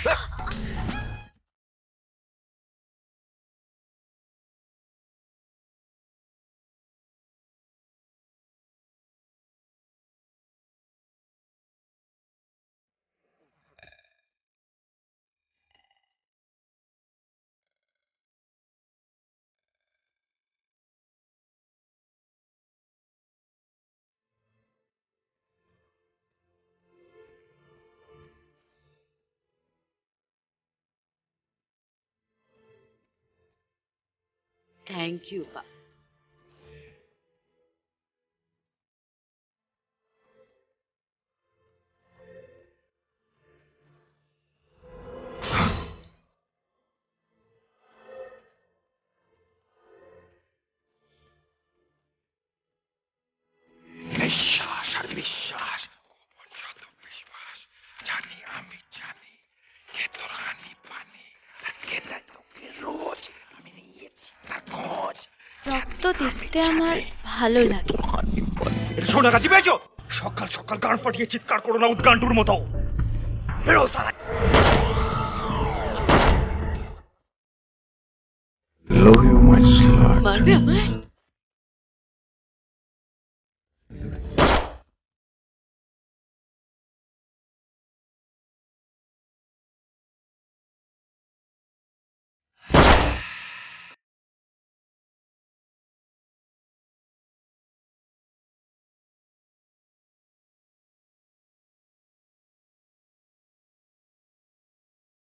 Thank you, Pa. বিশ্বাস আর বিশ্বাস গোপন শত বিশ্বাস জানি আমি জানি কে তোর হানি পানি আর কে দেয় তোকে রোজ আমি নিয়েছি তার খোঁজ রক্ত দেখতে আমার ভালো লাগে। শোনা গাছি পেয়েছো সকাল সকাল গান ফাটিয়ে চিৎকার করো না উদ্গান্ডুর মতো বেরো সারা মারবে আমায়?